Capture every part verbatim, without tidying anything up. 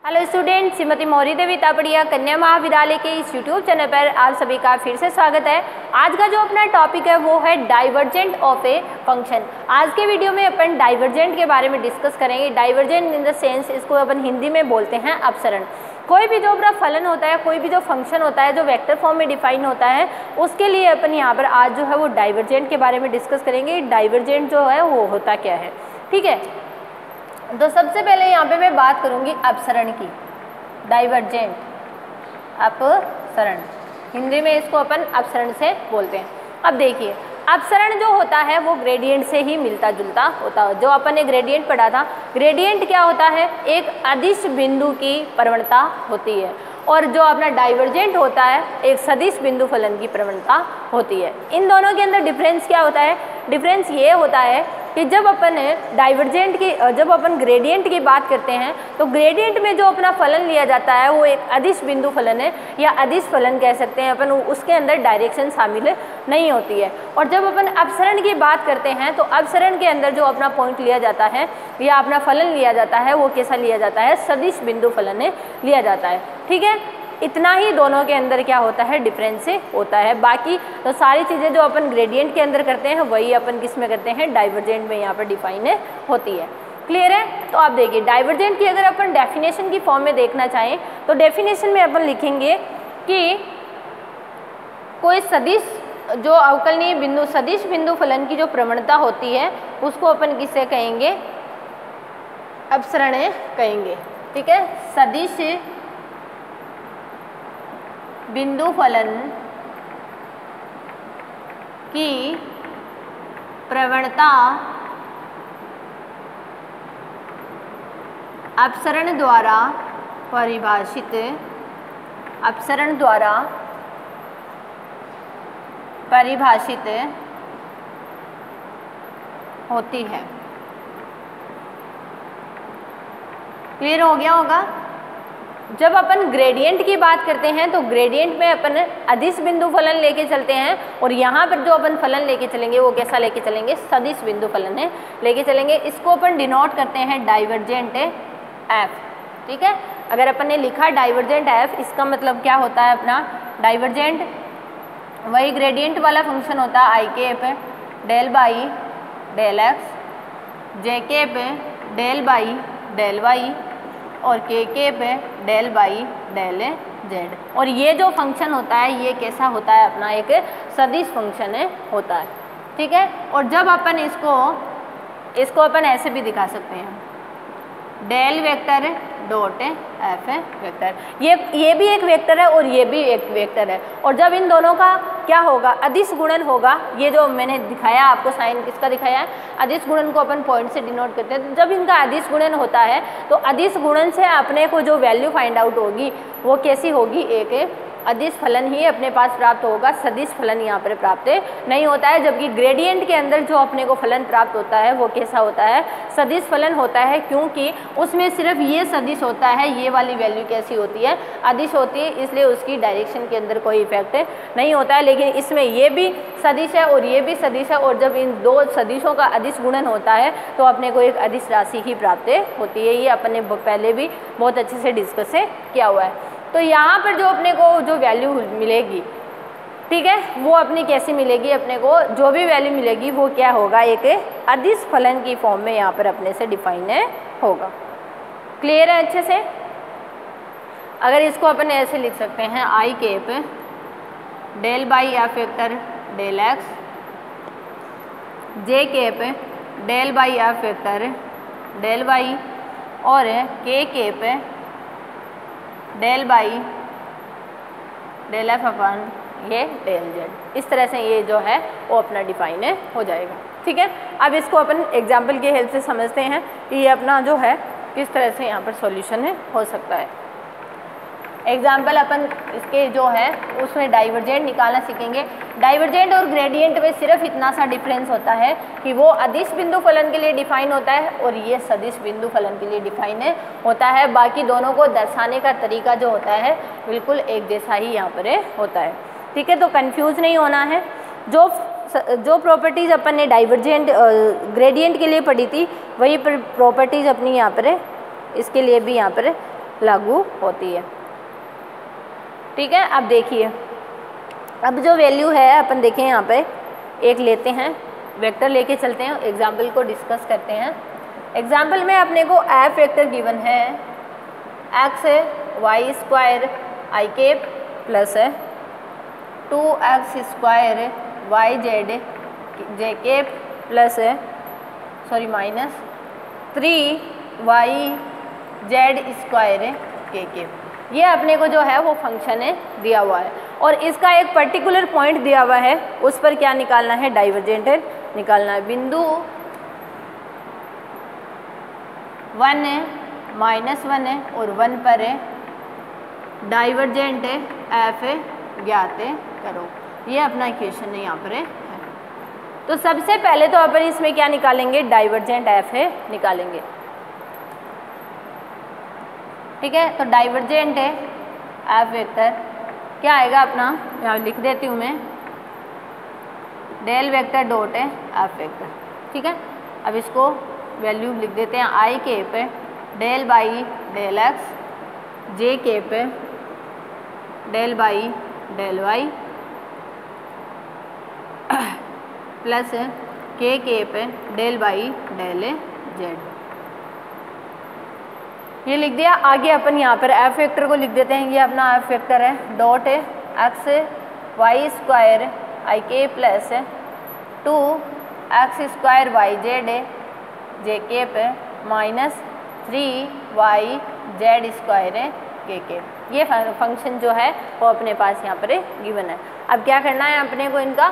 Hello student, Shrimati Mauri Devi Tapadiya Kanya Mahavidyalaya के इस YouTube channel पर आप सभी का फिर से स्वागत है। आज का जो अपना टॉपिक है वो है डाइवर्जेंट ऑफ ए फंक्शन। आज के वीडियो में अपन डाइवर्जेंट के बारे में डिस्कस करेंगे। डाइवर्जेंट इन द सेंस, इसको अपन हिंदी में बोलते हैं अपसरण। कोई भी जो अपना फलन होता है, कोई भी जो फंक्शन होता है जो वेक्टर फॉर्म में डिफाइन होता है, उसके लिए अपन यहाँ पर आज जो है वो डाइवर्जेंट के बारे में डिस्कस करेंगे। डाइवर्जेंट जो है वो होता क्या है, ठीक है। तो सबसे पहले यहाँ पे मैं बात करूँगी अपसरण की। डाइवर्जेंट अपसरण, हिंदी में इसको अपन अपसरण से बोलते हैं। अब देखिए, अपसरण जो होता है वो ग्रेडियंट से ही मिलता जुलता होता है। जो अपन ने ग्रेडियंट पढ़ा था, ग्रेडियंट क्या होता है, एक अदिश बिंदु की प्रवणता होती है, और जो अपना डाइवर्जेंट होता है एक सदिश बिंदु फलन की प्रवणता होती है। इन दोनों के अंदर डिफरेंस क्या होता है? डिफरेंस ये होता है कि जब अपन डाइवर्जेंट की जब अपन ग्रेडियंट की बात करते हैं तो ग्रेडियंट में जो अपना फलन लिया जाता है वो एक अदिश बिंदु फलन है, या अदिश फलन कह सकते हैं अपन, उसके अंदर डायरेक्शन शामिल नहीं होती है। और जब अपन अपसरण की बात करते हैं तो अपसरण के अंदर जो अपना पॉइंट लिया जाता है या अपना फलन लिया जाता है वो कैसा लिया जाता है? सदिश बिंदु फलन लिया जाता है, ठीक है। इतना ही दोनों के अंदर क्या होता है? डिफरेंस होता है। बाकी तो सारी चीज़ें जो अपन ग्रेडियंट के अंदर करते हैं वही अपन किस में करते हैं? डाइवर्जेंट में यहाँ पर डिफाइन होती है। क्लियर है? तो आप देखिए, डाइवर्जेंट की अगर अपन डेफिनेशन की फॉर्म में देखना चाहें तो डेफिनेशन में अपन लिखेंगे कि कोई सदिश जो अवकलनीय बिंदु सदिश बिंदु फलन की जो प्रवणता होती है उसको अपन किससे कहेंगे? अपसरण कहेंगे, ठीक है। सदिश बिंदु फलन की प्रवणता अपसरण द्वारा परिभाषित अपसरण द्वारा परिभाषित होती है। क्लियर हो गया होगा? जब अपन ग्रेडियंट की बात करते हैं तो ग्रेडियंट में अपन अदिश बिंदु फलन लेके चलते हैं, और यहाँ पर जो अपन फलन लेके चलेंगे वो कैसा लेके चलेंगे? सदिश बिंदु फलन है लेके चलेंगे। इसको अपन डिनोट करते हैं डाइवर्जेंट एफ, ठीक है। अगर अपन ने लिखा डाइवर्जेंट एफ, इसका मतलब क्या होता है? अपना डाइवर्जेंट वही ग्रेडियंट वाला फंक्शन होता है I cap del by del X, J cap del by del Y, और के के पे डेल बाई डेल जेड। और ये जो फंक्शन होता है ये कैसा होता है? अपना एक सदिश फंक्शन है होता है, ठीक है। और जब अपन इसको इसको अपन ऐसे भी दिखा सकते हैं, del vector dot F vector. ये ये भी एक वेक्टर है और ये भी एक वेक्टर है, और जब इन दोनों का क्या होगा? अदिश गुणन होगा। ये जो मैंने दिखाया आपको, साइन किसका दिखाया है? अदिश गुणन को अपन पॉइंट से डिनोट करते हैं। तो जब इनका अदिश गुणन होता है तो अदिश गुणन से अपने को जो वैल्यू फाइंड आउट होगी वो कैसी होगी? एक अदिश फलन ही अपने पास प्राप्त होगा, सदिश फलन यहाँ पर प्राप्त नहीं होता है। जबकि ग्रेडियंट के अंदर जो अपने को फलन प्राप्त होता है वो कैसा होता है? सदिश फलन होता है, क्योंकि उसमें सिर्फ ये सदिश होता है, ये वाली वैल्यू कैसी होती है? अदिश होती है, इसलिए उसकी डायरेक्शन के अंदर कोई इफेक्ट नहीं होता है। लेकिन इसमें ये भी सदिश है और ये भी सदिश है, और जब इन दो सदिशों का अदिश गुणन होता है तो अपने को एक अदिश राशि ही प्राप्त होती है। ये अपने पहले भी बहुत अच्छे से डिस्कस किया हुआ है। तो यहाँ पर जो अपने को जो वैल्यू मिलेगी, ठीक है, वो अपनी कैसी मिलेगी? अपने को जो भी वैल्यू मिलेगी वो क्या होगा? एक अदिश फलन की फॉर्म में यहाँ पर अपने से डिफाइन होगा। क्लियर है अच्छे से? अगर इसको अपन ऐसे लिख सकते हैं, I cap del by F vector del X, J cap del by F vector del Y, और K cap del by del F अपन ये डेल जेड। इस तरह से ये जो है वो अपना डिफाइन हो जाएगा, ठीक है। अब इसको अपन एग्जाम्पल की हेल्प से समझते हैं कि ये अपना जो है किस तरह से यहाँ पर सॉल्यूशन है हो सकता है। एग्जाम्पल अपन इसके जो है उसमें डाइवर्जेंट निकालना सीखेंगे। डाइवर्जेंट और ग्रेडियंट में सिर्फ इतना सा डिफरेंस होता है कि वो अदिश बिंदु फलन के लिए डिफाइन होता है और ये सदिश बिंदु फलन के लिए डिफाइन होता है। बाकी दोनों को दर्शाने का तरीका जो होता है बिल्कुल एक जैसा ही यहाँ पर होता है, ठीक है। तो कंफ्यूज नहीं होना है। जो जो प्रॉपर्टीज़ अपन ने डाइवर्जेंट ग्रेडियंट के लिए पढ़ी थी वही प्रॉपर्टीज़ अपनी यहाँ पर इसके लिए भी यहाँ पर लागू होती है। ठीक है, अब देखिए, अब जो वैल्यू है अपन देखें यहाँ पे एक लेते हैं, वेक्टर लेके चलते हैं, एग्जाम्पल को डिस्कस करते हैं। एग्जाम्पल में अपने को एफ वेक्टर गिवन है X Y square I cap plus है two X square Y Z J cap plus है sorry minus three Y Z square K cap. ये अपने को जो है वो फंक्शन है दिया हुआ है और इसका एक पर्टिकुलर पॉइंट दिया हुआ है, उस पर क्या निकालना है, डाइवर्जेंट निकालना है। बिंदु वन है माइनस वन है और वन पर है डाइवर्जेंट है एफ है ज्ञात करो। ये अपना इक्वेशन है यहाँ पर है। तो सबसे पहले तो अपन इसमें क्या निकालेंगे, डाइवर्जेंट एफ है निकालेंगे। ठीक है, तो डाइवर्जेंट है एफ वेक्टर क्या आएगा अपना, यहाँ लिख देती हूँ मैं, डेल वेक्टर डॉट है एफ वेक्टर। ठीक है, अब इसको वैल्यू लिख देते हैं, आई केप है del by del X J cap है del by del Y plus K cap है डेल बाई डेल जेड। ये लिख दिया। आगे अपन यहाँ पर एफ वेक्टर को लिख देते हैं, ये अपना एफ वेक्टर है, डॉट है X Y square I cap plus two X square Y Z है जे केप है minus three Y Z square है के केप। ये फंक्शन जो है वो अपने पास यहाँ पर गिवन है। अब क्या करना है अपने को, इनका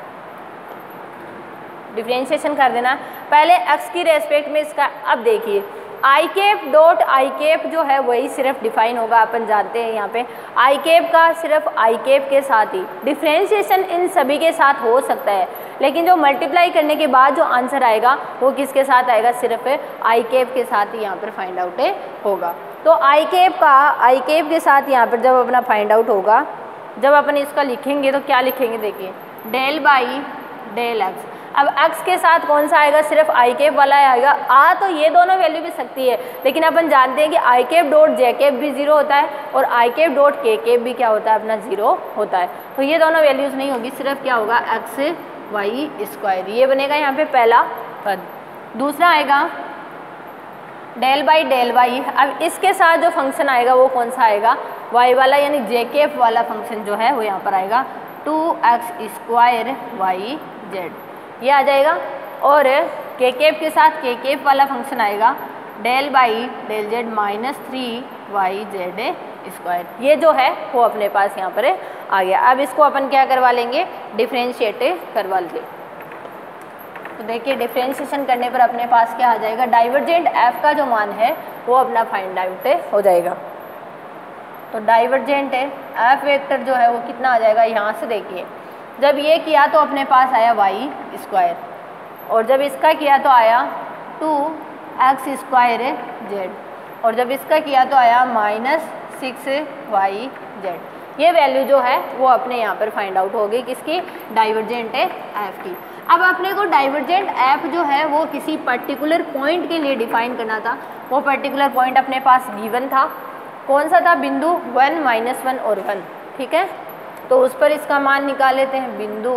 डिफरेंशिएशन कर देना। पहले एक्स की रेस्पेक्ट में इसका, अब देखिए I cap dot I cap जो है वही सिर्फ डिफाइन होगा, अपन जानते हैं यहाँ पे आई केप का सिर्फ आई केप के साथ ही, डिफरेंशिएशन इन सभी के साथ हो सकता है, लेकिन जो मल्टीप्लाई करने के बाद जो आंसर आएगा वो किसके साथ आएगा, सिर्फ आई केप के साथ ही यहाँ पर फाइंड आउट होगा। तो आई केप का आई केप के साथ यहाँ पर जब अपना फाइंड आउट होगा, जब अपन इसका लिखेंगे तो क्या लिखेंगे, देखिए डेल बाई डेल एक्स। अब x के साथ कौन सा आएगा, सिर्फ आई केप वाला आएगा। आ तो ये दोनों वैल्यू भी सकती है, लेकिन अपन जानते हैं कि I cap dot J cap भी जीरो होता है और I cap dot K cap भी क्या होता है, अपना जीरो होता है। तो ये दोनों वैल्यूज नहीं होगी, सिर्फ क्या होगा एक्स वाई स्क्वायर, ये बनेगा यहाँ पे पहला पद। दूसरा आएगा डेल बाई डेल वाई। अब इसके साथ जो फंक्शन आएगा वो कौन सा आएगा, वाई वाला, यानी जे केप वाला फंक्शन जो है वो यहाँ पर आएगा two X square Y Z, ये आ जाएगा। और के केप के साथ के केप वाला फंक्शन आएगा del by del Z minus three Y Z square. ये जो है वो अपने पास यहाँ पर आ गया। अब इसको अपन क्या करवा लेंगे, डिफ्रेंशिएट करवा लेंगे। तो देखिए डिफ्रेंशिएशन करने पर अपने पास क्या आ जाएगा, डाइवर्जेंट एफ का जो मान है वो अपना फाइंड आउट हो जाएगा। तो डाइवर्जेंट एफ वेक्टर जो है वो कितना आ जाएगा, यहाँ से देखिए जब ये किया तो अपने पास आया वाई स्क्वायर, और जब इसका किया तो आया टू एक्स स्क्वायर जेड, और जब इसका किया तो आया माइनस सिक्स वाई जेड। ये वैल्यू जो है वो अपने यहाँ पर फाइंड आउट हो गई, किसकी, डाइवर्जेंट एफ की। अब अपने को डाइवर्जेंट एफ जो है वो किसी पर्टिकुलर पॉइंट के लिए डिफाइन करना था। वो पर्टिकुलर पॉइंट अपने पास गिवन था, कौन सा था, बिंदु वन माइनस वन और वन। ठीक है, तो उस पर इसका मान निकाल लेते हैं। बिंदु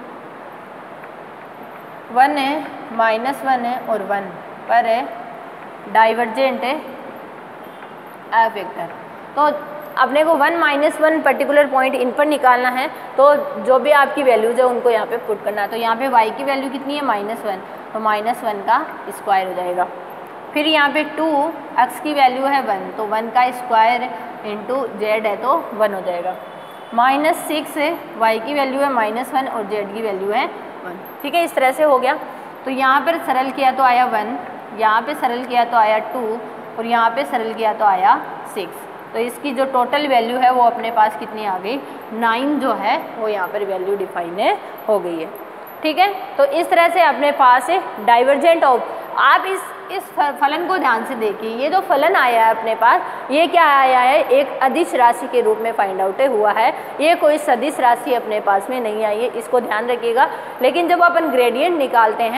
वन है माइनस वन है और वन पर है डाइवर्जेंट है एफ वेक्टर। तो अपने को one minus one particular point इन पर निकालना है, तो जो भी आपकी वैल्यूज है उनको यहाँ पे पुट करना है। तो यहाँ पे y की वैल्यू कितनी है, माइनस वन, तो माइनस वन का स्क्वायर हो जाएगा। फिर यहाँ पे टू एक्स की वैल्यू है वन, तो वन का स्क्वायर इंटू जेड है तो वन हो जाएगा। माइनस सिक्स है, वाई की वैल्यू है माइनस वन और जेड की वैल्यू है वन। ठीक है, इस तरह से हो गया। तो यहाँ पर सरल किया तो आया वन, यहाँ पे सरल किया तो आया टू और यहाँ पे सरल किया तो आया सिक्स। तो इसकी जो टोटल वैल्यू है वो अपने पास कितनी आ गई, नाइन जो है वो यहाँ पर वैल्यू डिफाइन हो गई है। ठीक है, तो इस तरह से अपने पास डाइवर्जेंट ऑफ, आप इस इस फलन को ध्यान से देखिए, ये जो फलन आया है अपने पास, ये क्या आया है, एक अदिश राशि के रूप में फाइंड आउट हुआ है। ये कोई सदिश राशि अपने पास में नहीं आई है, इसको ध्यान रखिएगा। लेकिन जब अपन ग्रेडियंट निकालते हैं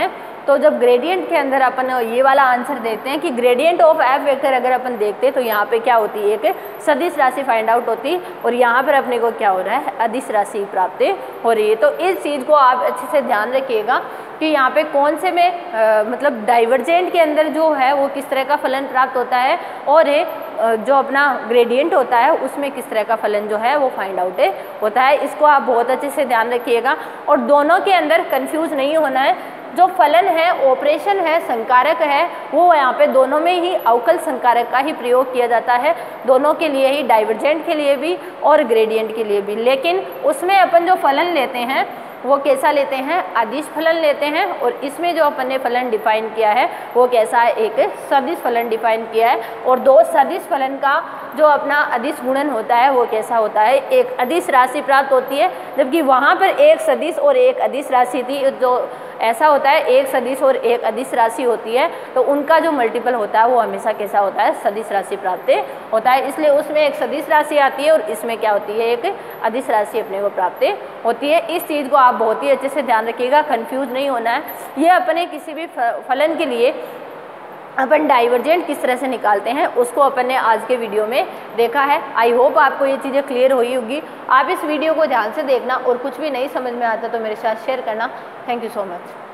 तो जब ग्रेडियंट के अंदर अपन ये वाला आंसर देते हैं कि ग्रेडियंट ऑफ एफ वेक्टर अगर अपन देखते हैं तो यहाँ पे क्या होती है, एक सदिश राशि फाइंड आउट होती है और यहाँ पर अपने को क्या हो रहा है, अदिश राशि प्राप्त हो रही है। तो इस चीज़ को आप अच्छे से ध्यान रखिएगा कि यहाँ पे कौन से में आ, मतलब डाइवर्जेंट के अंदर जो है वो किस तरह का फलन प्राप्त होता है और जो अपना ग्रेडियंट होता है उसमें किस तरह का फलन जो है वो फाइंड आउट होता है। इसको आप बहुत अच्छे से ध्यान रखिएगा और दोनों के अंदर कंफ्यूज नहीं होना है। जो फलन है, ऑपरेशन है, संकारक है, वो यहाँ पे दोनों में ही अवकल संकारक का ही प्रयोग किया जाता है, दोनों के लिए ही, डाइवर्जेंट के लिए भी और ग्रेडियंट के लिए भी। लेकिन उसमें अपन जो फलन लेते हैं वो कैसा लेते हैं, अदिश फलन लेते हैं और इसमें जो अपन ने फलन डिफाइन किया है वो कैसा है, एक सदिश फलन डिफाइन किया है। और दो सदिश फलन का जो अपना अदिश गुणन होता है वो कैसा होता है, एक अदिश राशि प्राप्त होती है, जबकि वहाँ पर एक सदिश और एक अदिश राशि थी। जो ऐसा होता है एक सदिश और एक अदिश राशि होती है तो उनका जो मल्टीपल होता है वो हमेशा कैसा होता है, सदिश राशि प्राप्त होता है। इसलिए उसमें एक सदिश राशि आती है और इसमें क्या होती है, एक अदिश राशि अपने को प्राप्त होती है। इस चीज़ को आप बहुत ही अच्छे से ध्यान रखिएगा, कंफ्यूज नहीं होना है। ये अपने किसी भी फलन के लिए अपन डाइवर्जेंट किस तरह से निकालते हैं उसको अपन ने आज के वीडियो में देखा है। आई होप आपको ये चीज़ें क्लियर हुई होगी। आप इस वीडियो को ध्यान से देखना और कुछ भी नहीं समझ में आता तो मेरे साथ शेयर करना। Thank you so much.